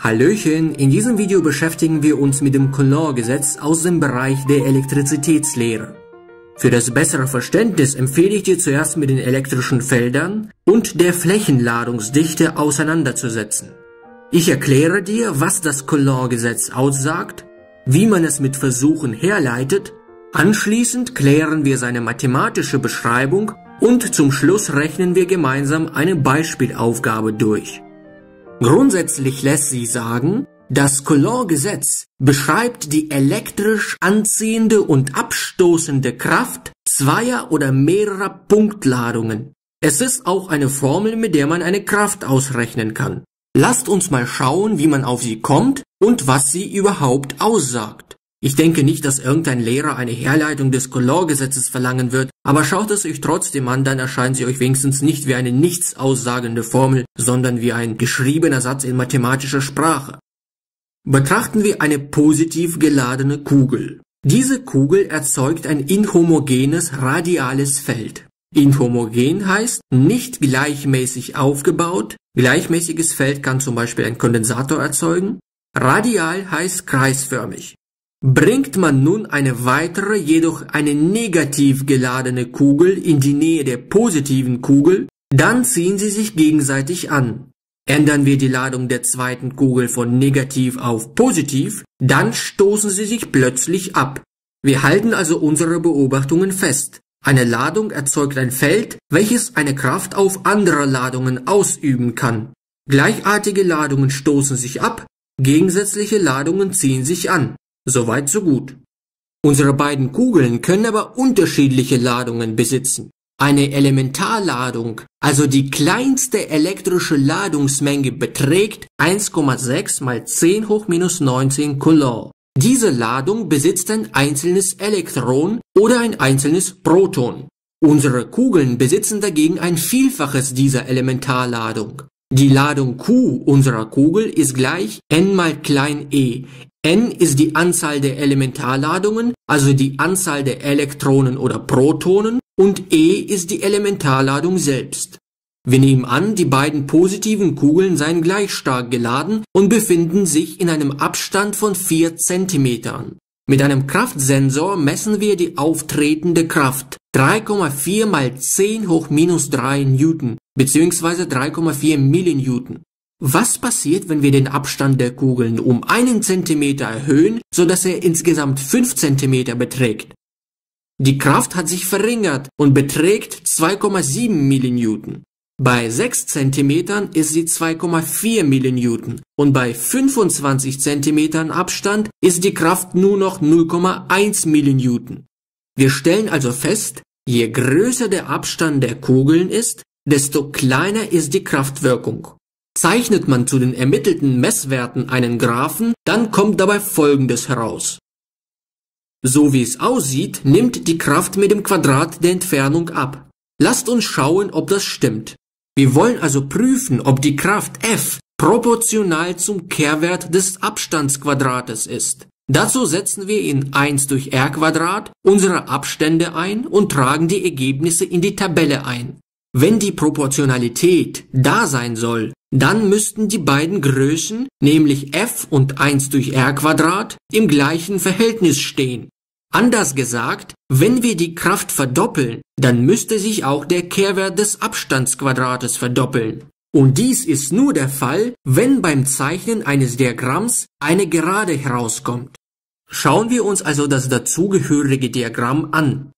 Hallöchen, in diesem Video beschäftigen wir uns mit dem Coulomb-Gesetz aus dem Bereich der Elektrizitätslehre. Für das bessere Verständnis empfehle ich dir zuerst mit den elektrischen Feldern und der Flächenladungsdichte auseinanderzusetzen. Ich erkläre dir, was das Coulomb-Gesetz aussagt, wie man es mit Versuchen herleitet, anschließend klären wir seine mathematische Beschreibung und zum Schluss rechnen wir gemeinsam eine Beispielaufgabe durch. Grundsätzlich lässt sich sagen, das Coulomb-Gesetz beschreibt die elektrisch anziehende und abstoßende Kraft zweier oder mehrerer Punktladungen. Es ist auch eine Formel, mit der man eine Kraft ausrechnen kann. Lasst uns mal schauen, wie man auf sie kommt und was sie überhaupt aussagt. Ich denke nicht, dass irgendein Lehrer eine Herleitung des Coulomb-Gesetzes verlangen wird, aber schaut es euch trotzdem an, dann erscheint sie euch wenigstens nicht wie eine nichts aussagende Formel, sondern wie ein geschriebener Satz in mathematischer Sprache. Betrachten wir eine positiv geladene Kugel. Diese Kugel erzeugt ein inhomogenes radiales Feld. Inhomogen heißt nicht gleichmäßig aufgebaut. Gleichmäßiges Feld kann zum Beispiel ein Kondensator erzeugen. Radial heißt kreisförmig. Bringt man nun eine weitere, jedoch eine negativ geladene Kugel in die Nähe der positiven Kugel, dann ziehen sie sich gegenseitig an. Ändern wir die Ladung der zweiten Kugel von negativ auf positiv, dann stoßen sie sich plötzlich ab. Wir halten also unsere Beobachtungen fest. Eine Ladung erzeugt ein Feld, welches eine Kraft auf andere Ladungen ausüben kann. Gleichartige Ladungen stoßen sich ab, gegensätzliche Ladungen ziehen sich an. Soweit so gut. Unsere beiden Kugeln können aber unterschiedliche Ladungen besitzen. Eine Elementarladung, also die kleinste elektrische Ladungsmenge, beträgt 1,6 mal 10 hoch minus 19 Coulomb. Diese Ladung besitzt ein einzelnes Elektron oder ein einzelnes Proton. Unsere Kugeln besitzen dagegen ein Vielfaches dieser Elementarladung. Die Ladung Q unserer Kugel ist gleich n mal klein e. N ist die Anzahl der Elementarladungen, also die Anzahl der Elektronen oder Protonen, und E ist die Elementarladung selbst. Wir nehmen an, die beiden positiven Kugeln seien gleich stark geladen und befinden sich in einem Abstand von 4 cm. Mit einem Kraftsensor messen wir die auftretende Kraft, 3,4 mal 10 hoch minus 3 Newton, bzw. 3,4 Millinewton. Was passiert, wenn wir den Abstand der Kugeln um 1 cm erhöhen, sodass er insgesamt 5 cm beträgt? Die Kraft hat sich verringert und beträgt 2,7 Millinewton. Bei 6 cm ist sie 2,4 Millinewton und bei 25 cm Abstand ist die Kraft nur noch 0,1 Millinewton. Wir stellen also fest, je größer der Abstand der Kugeln ist, desto kleiner ist die Kraftwirkung. Zeichnet man zu den ermittelten Messwerten einen Graphen, dann kommt dabei Folgendes heraus. So wie es aussieht, nimmt die Kraft mit dem Quadrat der Entfernung ab. Lasst uns schauen, ob das stimmt. Wir wollen also prüfen, ob die Kraft F proportional zum Kehrwert des Abstandsquadrates ist. Dazu setzen wir in 1 durch r Quadrat unsere Abstände ein und tragen die Ergebnisse in die Tabelle ein. Wenn die Proportionalität da sein soll, dann müssten die beiden Größen, nämlich f und 1 durch r Quadrat, im gleichen Verhältnis stehen. Anders gesagt, wenn wir die Kraft verdoppeln, dann müsste sich auch der Kehrwert des Abstandsquadrates verdoppeln. Und dies ist nur der Fall, wenn beim Zeichnen eines Diagramms eine Gerade herauskommt. Schauen wir uns also das dazugehörige Diagramm an.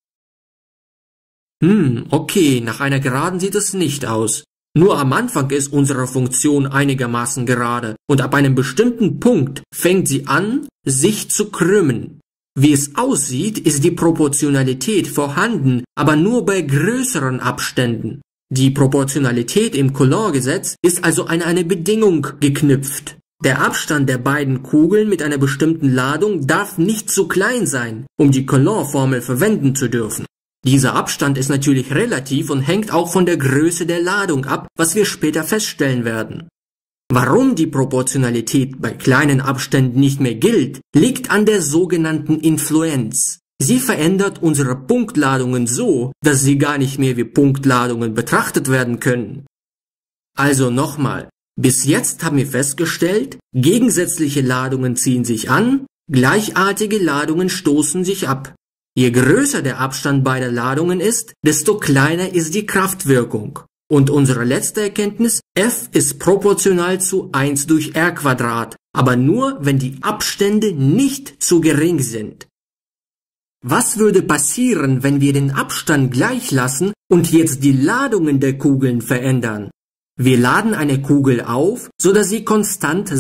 Okay, nach einer Geraden sieht es nicht aus. Nur am Anfang ist unsere Funktion einigermaßen gerade und ab einem bestimmten Punkt fängt sie an, sich zu krümmen. Wie es aussieht, ist die Proportionalität vorhanden, aber nur bei größeren Abständen. Die Proportionalität im Coulomb-Gesetz ist also an eine Bedingung geknüpft. Der Abstand der beiden Kugeln mit einer bestimmten Ladung darf nicht zu klein sein, um die Coulomb-Formel verwenden zu dürfen. Dieser Abstand ist natürlich relativ und hängt auch von der Größe der Ladung ab, was wir später feststellen werden. Warum die Proportionalität bei kleinen Abständen nicht mehr gilt, liegt an der sogenannten Influenz. Sie verändert unsere Punktladungen so, dass sie gar nicht mehr wie Punktladungen betrachtet werden können. Also nochmal, Bis jetzt haben wir festgestellt, gegensätzliche Ladungen ziehen sich an, gleichartige Ladungen stoßen sich ab. Je größer der Abstand beider Ladungen ist, desto kleiner ist die Kraftwirkung. Und unsere letzte Erkenntnis, F ist proportional zu 1 durch R², aber nur, wenn die Abstände nicht zu gering sind. Was würde passieren, wenn wir den Abstand gleich lassen und jetzt die Ladungen der Kugeln verändern? Wir laden eine Kugel auf, sodass sie konstant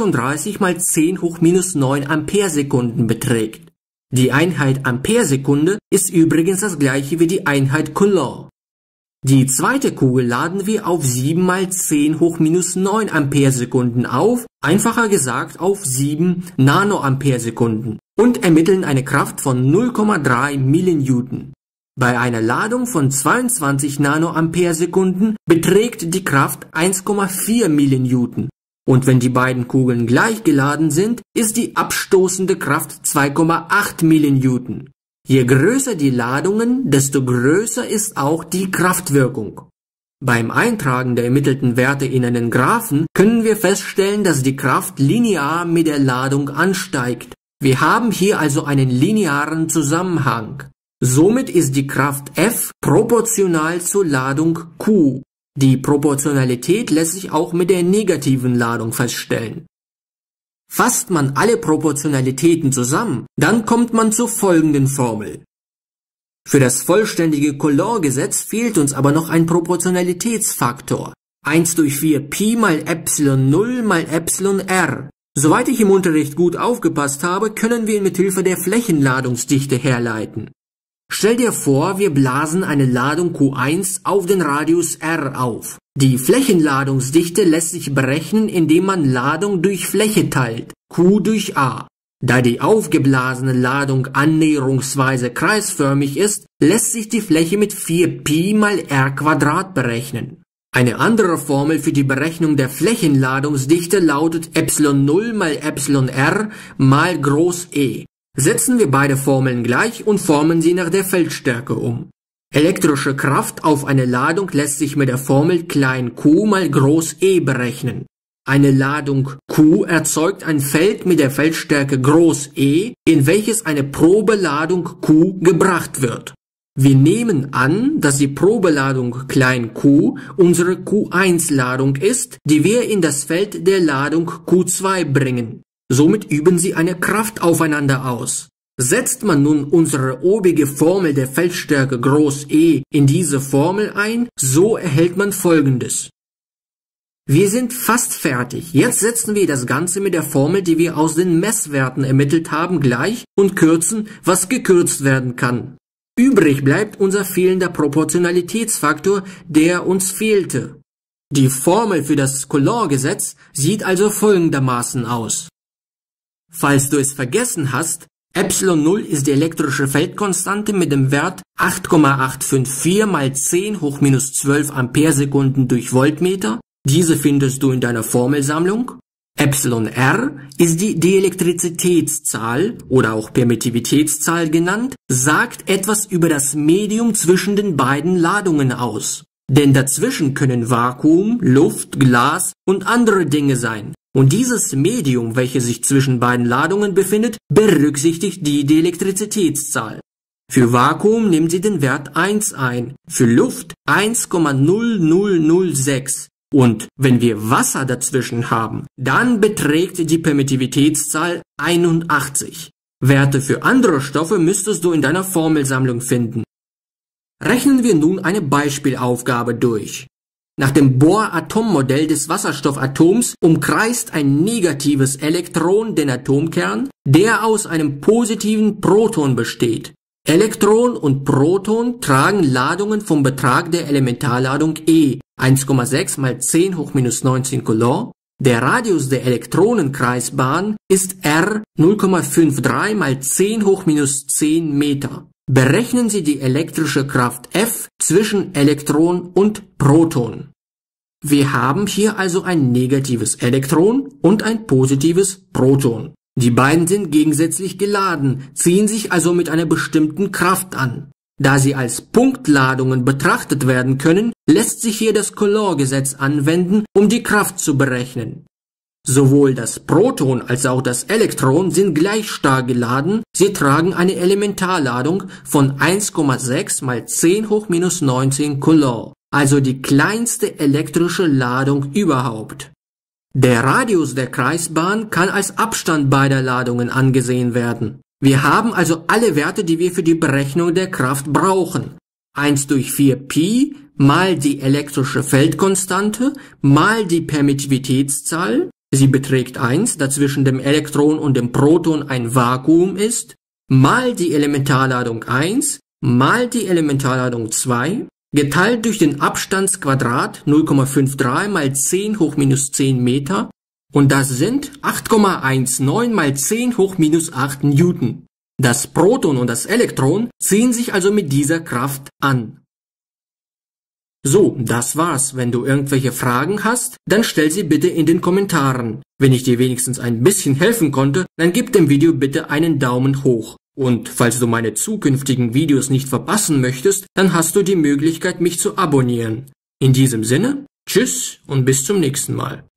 36 mal 10 hoch minus 9 Amperesekunden beträgt. Die Einheit Amperesekunde ist übrigens das gleiche wie die Einheit Coulomb. Die zweite Kugel laden wir auf 7 mal 10 hoch minus 9 Amperesekunden auf, einfacher gesagt auf 7 Nanoamperesekunden, und ermitteln eine Kraft von 0,3 Millinewton. Bei einer Ladung von 22 Nanoamperesekunden beträgt die Kraft 1,4 Millinewton. Und wenn die beiden Kugeln gleich geladen sind, ist die abstoßende Kraft 2,8 Millinewton. Je größer die Ladungen, desto größer ist auch die Kraftwirkung. Beim Eintragen der ermittelten Werte in einen Graphen können wir feststellen, dass die Kraft linear mit der Ladung ansteigt. Wir haben hier also einen linearen Zusammenhang. Somit ist die Kraft F proportional zur Ladung Q. Die Proportionalität lässt sich auch mit der negativen Ladung feststellen. Fasst man alle Proportionalitäten zusammen, dann kommt man zur folgenden Formel. Für das vollständige Coulomb-Gesetz fehlt uns aber noch ein Proportionalitätsfaktor. 1 durch 4 Pi mal Epsilon 0 mal Epsilon R. Soweit ich im Unterricht gut aufgepasst habe, können wir ihn mit Hilfe der Flächenladungsdichte herleiten. Stell dir vor, wir blasen eine Ladung Q1 auf den Radius R auf. Die Flächenladungsdichte lässt sich berechnen, indem man Ladung durch Fläche teilt, Q durch A. Da die aufgeblasene Ladung annäherungsweise kreisförmig ist, lässt sich die Fläche mit 4Pi mal R² berechnen. Eine andere Formel für die Berechnung der Flächenladungsdichte lautet Epsilon 0 mal Epsilon R mal Groß E. Setzen wir beide Formeln gleich und formen sie nach der Feldstärke um. Elektrische Kraft auf eine Ladung lässt sich mit der Formel klein q mal Groß E berechnen. Eine Ladung Q erzeugt ein Feld mit der Feldstärke Groß E, in welches eine Probeladung Q gebracht wird. Wir nehmen an, dass die Probeladung klein q unsere Q1-Ladung ist, die wir in das Feld der Ladung Q2 bringen. Somit üben sie eine Kraft aufeinander aus. Setzt man nun unsere obige Formel der Feldstärke Groß E in diese Formel ein, so erhält man Folgendes. Wir sind fast fertig. Jetzt setzen wir das Ganze mit der Formel, die wir aus den Messwerten ermittelt haben, gleich und kürzen, was gekürzt werden kann. Übrig bleibt unser fehlender Proportionalitätsfaktor, der uns fehlte. Die Formel für das Coulomb-Gesetz sieht also folgendermaßen aus. Falls du es vergessen hast, Epsilon 0 ist die elektrische Feldkonstante mit dem Wert 8,854 mal 10 hoch minus 12 Amperesekunden durch Voltmeter. Diese findest du in deiner Formelsammlung. Epsilon R ist die Dielektrizitätszahl oder auch Permittivitätszahl genannt, sagt etwas über das Medium zwischen den beiden Ladungen aus. Denn dazwischen können Vakuum, Luft, Glas und andere Dinge sein. Und dieses Medium, welches sich zwischen beiden Ladungen befindet, berücksichtigt die Dielektrizitätszahl. Für Vakuum nimmt sie den Wert 1 ein, für Luft 1,0006. Und wenn wir Wasser dazwischen haben, dann beträgt die Permittivitätszahl 81. Werte für andere Stoffe müsstest du in deiner Formelsammlung finden. Rechnen wir nun eine Beispielaufgabe durch. Nach dem Bohr-Atommodell des Wasserstoffatoms umkreist ein negatives Elektron den Atomkern, der aus einem positiven Proton besteht. Elektron und Proton tragen Ladungen vom Betrag der Elementarladung E, 1,6 mal 10 hoch minus 19 Coulomb. Der Radius der Elektronenkreisbahn ist R 0,53 mal 10 hoch minus 10 Meter. Berechnen Sie die elektrische Kraft F zwischen Elektron und Proton. Wir haben hier also ein negatives Elektron und ein positives Proton. Die beiden sind gegensätzlich geladen, ziehen sich also mit einer bestimmten Kraft an. Da sie als Punktladungen betrachtet werden können, lässt sich hier das Coulomb-Gesetz anwenden, um die Kraft zu berechnen. Sowohl das Proton als auch das Elektron sind gleich stark geladen, sie tragen eine Elementarladung von 1,6 mal 10 hoch minus 19 Coulomb, also die kleinste elektrische Ladung überhaupt. Der Radius der Kreisbahn kann als Abstand beider Ladungen angesehen werden. Wir haben also alle Werte, die wir für die Berechnung der Kraft brauchen. 1 durch 4 Pi mal die elektrische Feldkonstante mal die Permittivitätszahl, sie beträgt 1, da zwischen dem Elektron und dem Proton ein Vakuum ist, mal die Elementarladung 1 mal die Elementarladung 2, geteilt durch den Abstandsquadrat 0,53 mal 10 hoch minus 10 Meter, und das sind 8,19 mal 10 hoch minus 8 Newton. Das Proton und das Elektron ziehen sich also mit dieser Kraft an. So, das war's. Wenn du irgendwelche Fragen hast, dann stell sie bitte in den Kommentaren. Wenn ich dir wenigstens ein bisschen helfen konnte, dann gib dem Video bitte einen Daumen hoch. Und falls du meine zukünftigen Videos nicht verpassen möchtest, dann hast du die Möglichkeit, mich zu abonnieren. In diesem Sinne, tschüss und bis zum nächsten Mal.